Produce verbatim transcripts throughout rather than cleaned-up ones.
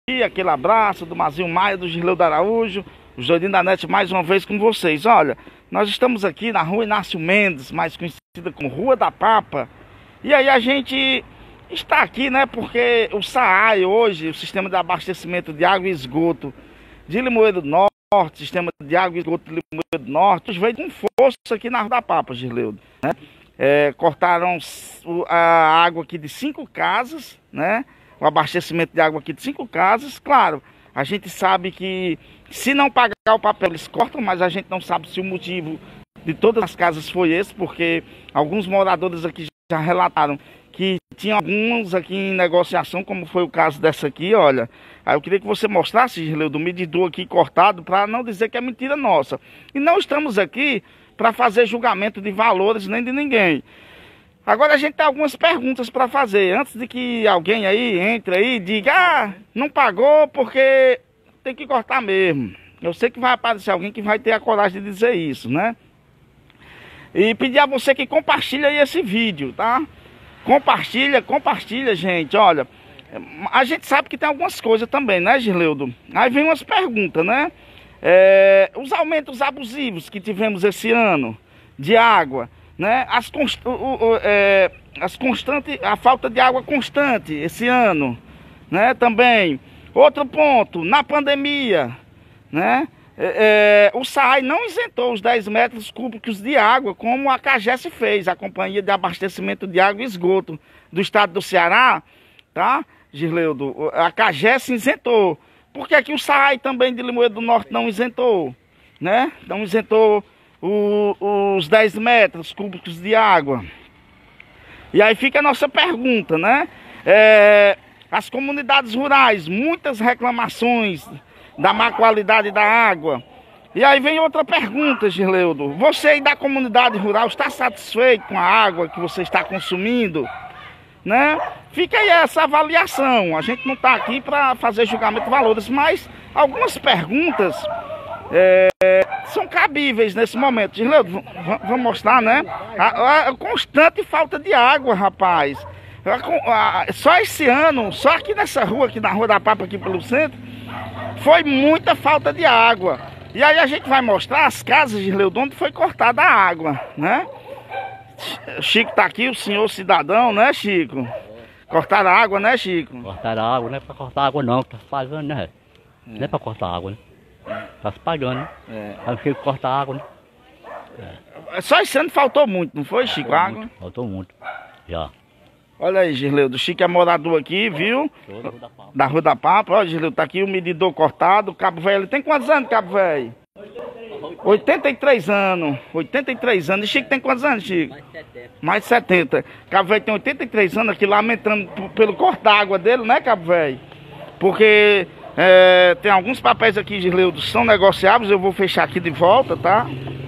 aquele abraço do Mazinho Maia, do Gisleudo Araújo, os doidinhos da net mais uma vez com vocês. Olha, nós estamos aqui na rua Inácio Mendes, mais conhecida como Rua da Papa. E aí a gente está aqui, né, porque o SAAI hoje, o Sistema de Abastecimento de Água e Esgoto de Limoeiro do Norte, Sistema de Água e Esgoto de Limoeiro do Norte, veio com força aqui na Rua da Papa, Gisleudo, né? É, cortaram a água aqui de cinco casas, né? O abastecimento de água aqui de cinco casas. Claro, a gente sabe que se não pagar o papel eles cortam, mas a gente não sabe se o motivo de todas as casas foi esse, porque alguns moradores aqui já relataram que tinha alguns aqui em negociação, como foi o caso dessa aqui, olha. Aí eu queria que você mostrasse, Gisleudo, o medidor aqui cortado, para não dizer que é mentira nossa. E não estamos aqui para fazer julgamento de valores nem de ninguém. Agora a gente tem algumas perguntas para fazer, antes de que alguém aí entre aí e diga, ah, não pagou porque tem que cortar mesmo. Eu sei que vai aparecer alguém que vai ter a coragem de dizer isso, né? E pedir a você que compartilhe aí esse vídeo, tá? Compartilha, compartilha, gente, olha. A gente sabe que tem algumas coisas também, né, Gisleudo? Aí vem umas perguntas, né? É, os aumentos abusivos que tivemos esse ano de água, né? As, const, o, o, é, as constante, a falta de água constante esse ano, né? Também. Outro ponto, na pandemia, né? É, é, o SAAI não isentou os dez metros cúbicos de água, como a CAGES fez, a Companhia de Abastecimento de Água e Esgoto do Estado do Ceará, tá, Gisleudo? A CAGES isentou. Por que aqui o SAAI também de Limoeiro do Norte não isentou, né? Não isentou o, os dez metros cúbicos de água. E aí fica a nossa pergunta, né? É, as comunidades rurais, muitas reclamações da má qualidade da água. E aí vem outra pergunta, Gisleudo. Você aí da comunidade rural está satisfeito com a água que você está consumindo, né? Fica aí essa avaliação. A gente não está aqui para fazer julgamento de valores, mas algumas perguntas é, são cabíveis nesse momento. Gisleudo, vamos mostrar, né? A, a constante falta de água, rapaz. A, a, só esse ano, só aqui nessa rua, aqui na Rua da Papa, aqui pelo centro, foi muita falta de água. E aí a gente vai mostrar as casas, Gisleudo, onde foi cortada a água, né? Chico tá aqui, o senhor cidadão, né, Chico? Cortaram a água, né, Chico? Cortaram a água, não é pra cortar água não, tá se pagando, né? É. Não é pra cortar água, né? Tá se pagando, né? É. Aí o Chico corta a água, né? É. Só esse ano faltou muito, não foi, Chico? Faltou água? Muito, faltou muito, já. Olha aí, Gisleudo, o Chico é morador aqui, viu? Da Rua da Papa. Da Rua da Papa, olha, Gisleudo, tá aqui o medidor cortado, o Cabo Velho, tem quantos anos, Cabo Velho? oitenta e três anos, oitenta e três anos. E Chico tem quantos anos, Chico? Mais setenta. Mais setenta. Cabo Velho tem oitenta e três anos aqui, lamentando pelo corte da água dele, né, Cabo Velho? Porque é, tem alguns papéis aqui, Gisleudo, são negociáveis. Eu vou fechar aqui de volta, tá?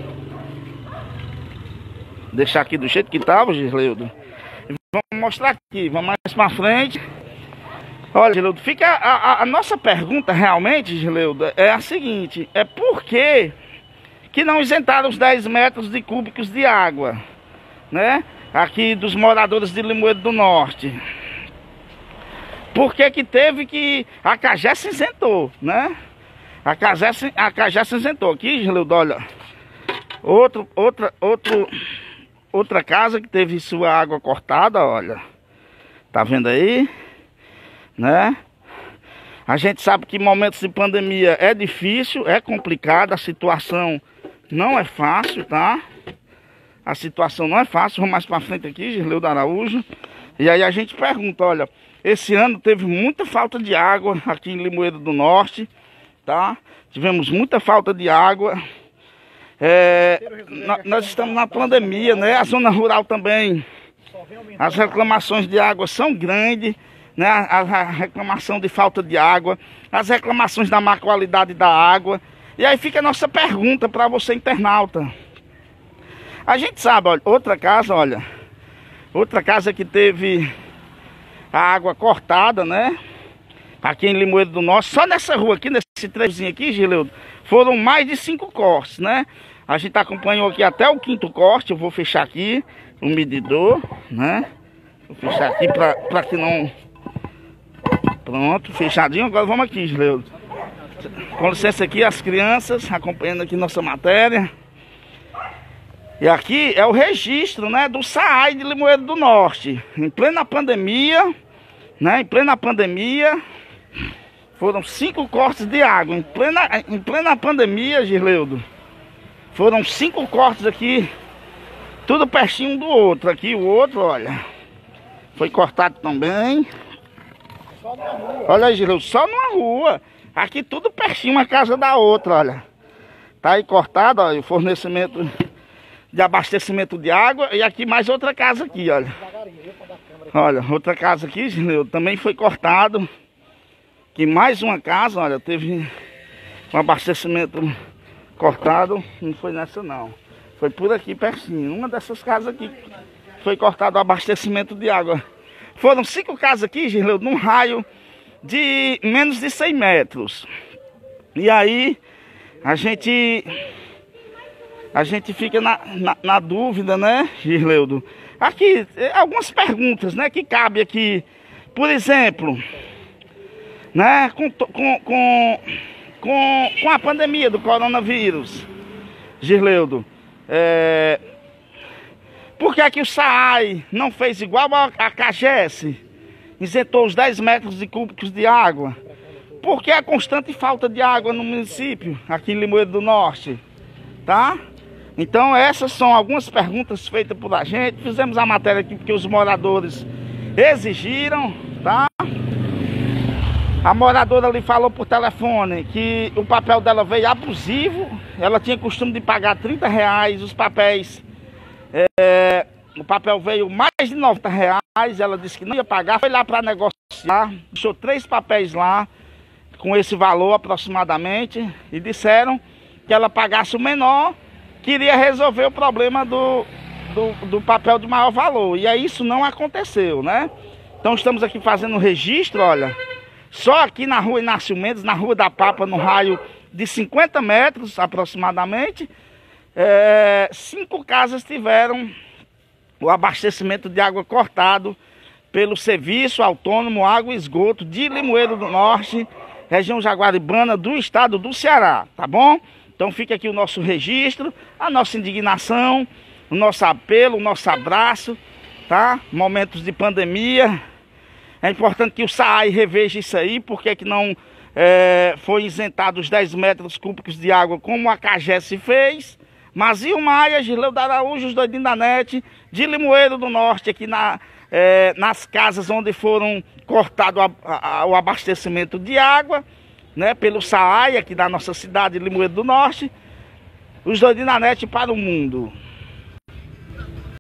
Deixar aqui do jeito que tava, Gisleudo. Vamos mostrar aqui, vamos mais pra frente. Olha, Gisleudo, fica a, a, a nossa pergunta realmente, Gisleudo, é a seguinte: é por que que não isentaram os dez metros de cúbicos de água, né? Aqui dos moradores de Limoeiro do Norte. Por que que teve que... A CAGES isentou, né? A CAGES, a CAGES isentou. Aqui, Gisleudo, olha. Outro, outra, outro, outra casa que teve sua água cortada, olha. Tá vendo aí? Né? A gente sabe que momentos de pandemia é difícil, é complicado, a situação não é fácil, tá? A situação não é fácil. Vamos mais pra frente aqui, Gisleudo Araújo. E aí a gente pergunta, olha, esse ano teve muita falta de água aqui em Limoeiro do Norte, tá? Tivemos muita falta de água. É, nós estamos na pandemia, né? A zona rural também, as reclamações de água são grandes, né? A, a reclamação de falta de água, as reclamações da má qualidade da água. E aí fica a nossa pergunta para você, internauta. A gente sabe, olha, outra casa, olha, outra casa que teve a água cortada, né? Aqui em Limoeiro do Norte, só nessa rua aqui, nesse trechozinho aqui, Gisleudo, foram mais de cinco cortes, né? A gente acompanhou aqui até o quinto corte. Eu vou fechar aqui o medidor, né? Vou fechar aqui para que não Pronto, fechadinho. Agora vamos aqui, Gileudo. Com licença aqui, as crianças acompanhando aqui nossa matéria. E aqui é o registro, né, do SAAI de Limoeiro do Norte. Em plena pandemia, né, em plena pandemia, foram cinco cortes de água. Em plena, em plena pandemia, Gileudo, foram cinco cortes aqui, tudo pertinho um do outro. Aqui o outro, olha, foi cortado também. Olha aí, Gileudo, só numa rua. Aqui tudo pertinho uma casa da outra, olha. Tá aí cortado, ó, o fornecimento de abastecimento de água. E aqui mais outra casa aqui, olha. Olha, outra casa aqui, Gileudo, também foi cortado. Aqui mais uma casa, olha, teve um abastecimento cortado. Não foi nessa não. Foi por aqui pertinho. Uma dessas casas aqui foi cortado o abastecimento de água. Foram cinco casas aqui, Gileudo, num raio de menos de cem metros. E aí a gente a gente fica na, na, na dúvida, né, Gileudo? Aqui algumas perguntas, né, que cabe aqui. Por exemplo, né, com, com, com, com, com a pandemia do coronavírus, Gileudo, é, por que aqui o SAAI não fez igual a, a CAGES? Isentou os dez metros de cúbicos de água. Por que a constante falta de água no município, aqui em Limoeiro do Norte? Tá? Então essas são algumas perguntas feitas por a gente. Fizemos a matéria aqui porque os moradores exigiram, tá? A moradora ali falou por telefone que o papel dela veio abusivo. Ela tinha costume de pagar trinta reais, os papéis... É, o papel veio mais de noventa reais, ela disse que não ia pagar, foi lá para negociar, deixou três papéis lá, com esse valor aproximadamente, e disseram que ela pagasse o menor, que iria resolver o problema do, do, do papel de maior valor, e aí isso não aconteceu, né? Então estamos aqui fazendo um registro, olha, só aqui na rua Inácio Mendes, na Rua da Papa, no raio de cinquenta metros aproximadamente, é, cinco casas tiveram o abastecimento de água cortado pelo Serviço Autônomo Água e Esgoto de Limoeiro do Norte, região Jaguaribana do estado do Ceará, tá bom? Então fica aqui o nosso registro, a nossa indignação, o nosso apelo, o nosso abraço, tá? Momentos de pandemia, é importante que o SAAI reveja isso aí, porque que não é, foi isentado os dez metros cúbicos de água como a CAGES fez. Mazio Maia, Gileudo Araújo, os doidinhos da net, de Limoeiro do Norte, aqui na, é, nas casas onde foram cortado a, a, o abastecimento de água, né, pelo SAAI, aqui da nossa cidade, Limoeiro do Norte, os doidinhos da net para o mundo.